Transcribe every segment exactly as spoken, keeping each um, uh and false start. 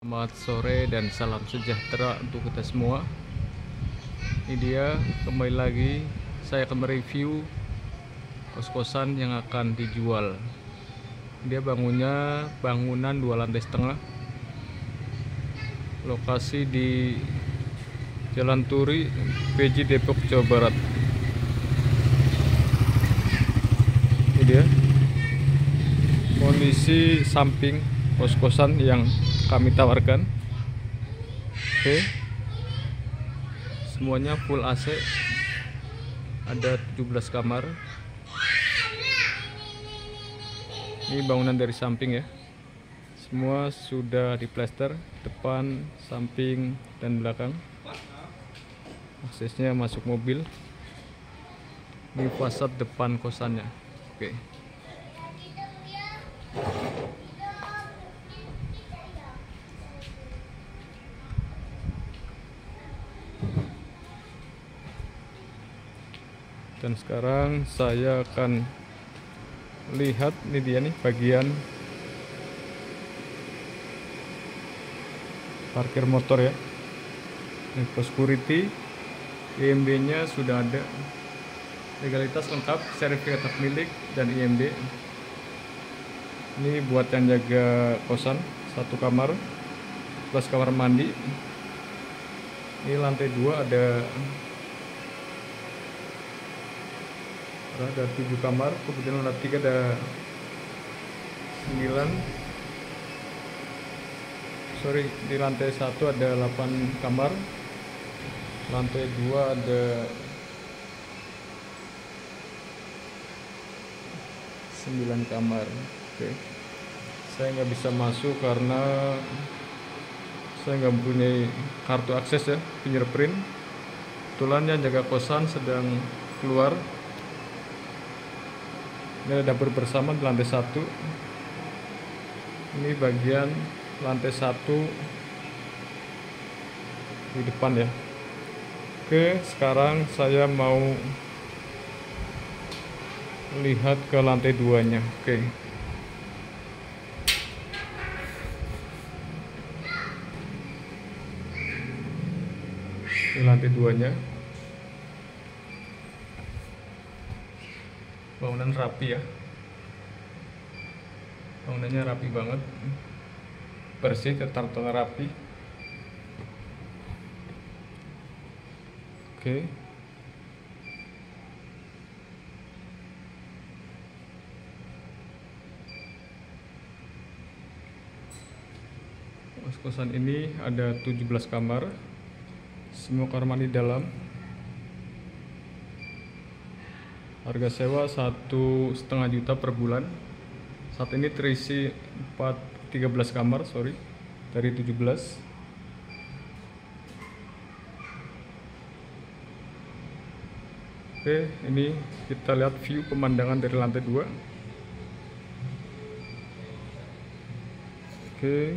Selamat sore dan salam sejahtera untuk kita semua. Ini dia, kembali lagi saya akan mereview kos-kosan yang akan dijual. Dia bangunnya bangunan dua lantai setengah, lokasi di Jalan Turi, P J Depok, Jawa Barat. Ini dia kondisi samping kos-kosan yang kami tawarkan. Oke, semuanya full A C, ada tujuh belas kamar. Ini bangunan dari samping ya, semua sudah diplester, depan, samping, dan belakang. Aksesnya masuk mobil. Ini fasad depan kosannya. Oke, dan sekarang saya akan lihat, ini dia nih bagian parkir motor ya. Ini security, I M B nya sudah ada, legalitas lengkap, sertifikat hak milik dan I M B. Ini buat yang jaga kosan, satu kamar plus kamar mandi. Ini lantai dua ada ada tujuh kamar, kemudian lantai tiga ada sembilan, sorry di lantai satu ada delapan kamar, lantai dua ada sembilan kamar. Oke, saya nggak bisa masuk karena saya nggak mempunyai kartu akses ya, fingerprint. Kebetulan yang jaga kosan sedang keluar. Ini ada dapur bersama di lantai satu. Ini bagian lantai satu di depan ya. Oke, sekarang saya mau lihat ke lantai duanya. Oke, ini lantai duanya. Bangunan rapi ya, bangunannya rapi banget, bersih, tertata rapi. Oke, kos-kosan ini ada tujuh belas kamar, semua kamar mandi dalam. Harga sewa satu setengah juta per bulan. Saat ini terisi empat tiga belas kamar, sorry, dari tujuh belas. Oke, ini kita lihat view pemandangan dari lantai dua. Oke,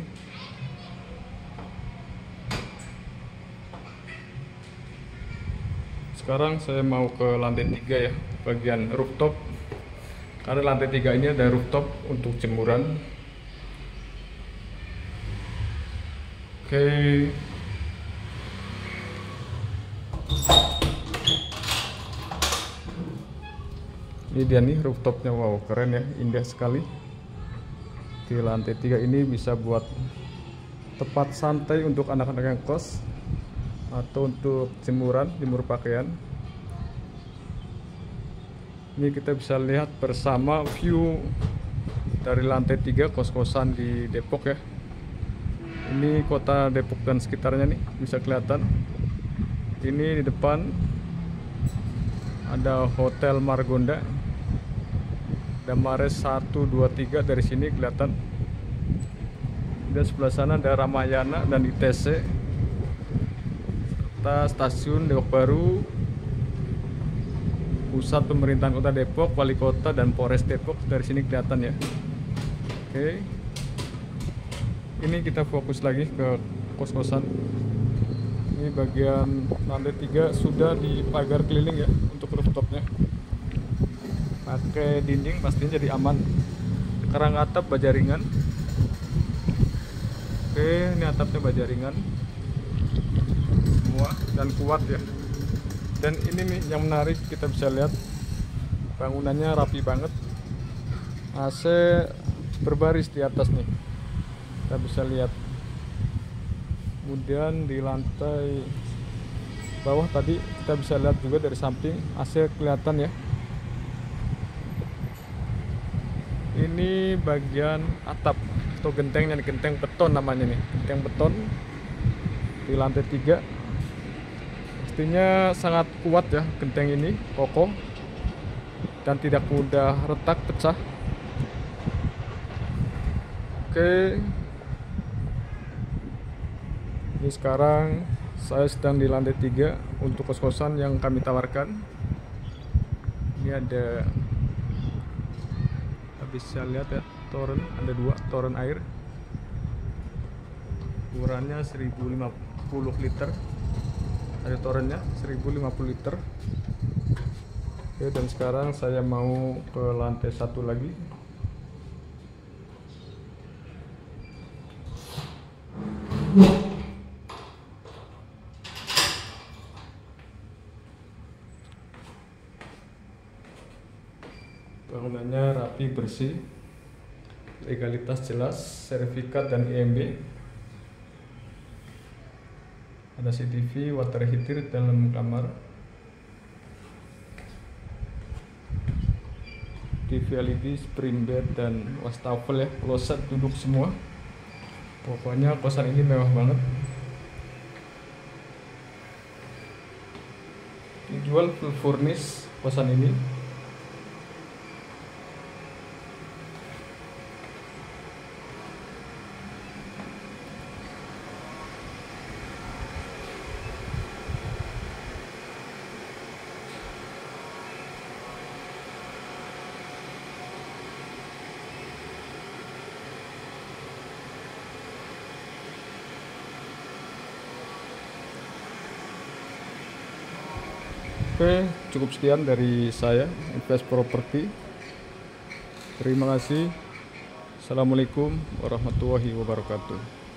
sekarang saya mau ke lantai tiga ya, bagian rooftop. Karena lantai tiga ini ada rooftop untuk jemuran. Oke, ini dia nih rooftopnya. Wow, keren ya, indah sekali. Di lantai tiga ini bisa buat tempat santai untuk anak-anak yang kos atau untuk jemuran, jemur pakaian. Ini kita bisa lihat bersama view dari lantai tiga kos-kosan di Depok ya. Ini kota Depok dan sekitarnya nih, bisa kelihatan. Ini di depan ada Hotel Margonda, ada Mares satu dua tiga, dari sini kelihatan. Dan sebelah sana ada Ramayana dan I T C, serta stasiun Depok Baru, pusat pemerintahan kota Depok, wali kota dan Polres Depok, dari sini kelihatan ya. Oke, ini kita fokus lagi ke kos-kosan. Ini bagian lantai tiga sudah dipagar keliling ya untuk rooftopnya, pakai dinding pastinya jadi aman, kerang atap baja ringan. Oke, Oke, ini atapnya baja ringan semua dan kuat ya. Dan ini nih yang menarik, kita bisa lihat bangunannya rapi banget. A C berbaris di atas nih, kita bisa lihat. Kemudian di lantai bawah tadi kita bisa lihat juga dari samping A C kelihatan ya. Ini bagian atap atau gentengnya nih, genteng beton namanya nih, genteng beton di lantai tiga. Pastinya sangat kuat ya genteng ini, kokoh dan tidak mudah retak pecah. Oke, ini sekarang saya sedang di lantai tiga untuk kos-kosan yang kami tawarkan. Ini ada, bisa lihat ya, toren, ada dua toren air, ukurannya seribu lima puluh liter, ada torennya seribu lima puluh liter. Oke, dan sekarang saya mau ke lantai satu lagi. Bangunannya rapi, bersih, legalitas jelas, sertifikat dan I M B. Ada C C T V, water heater dalam kamar, T V L E D, spring bed dan wastafel ya, kloset, duduk semua. Pokoknya kosan ini mewah banget. Dijual full furnish kosan ini. Oke, cukup sekian dari saya, Invest Property. Terima kasih. Assalamualaikum warahmatullahi wabarakatuh.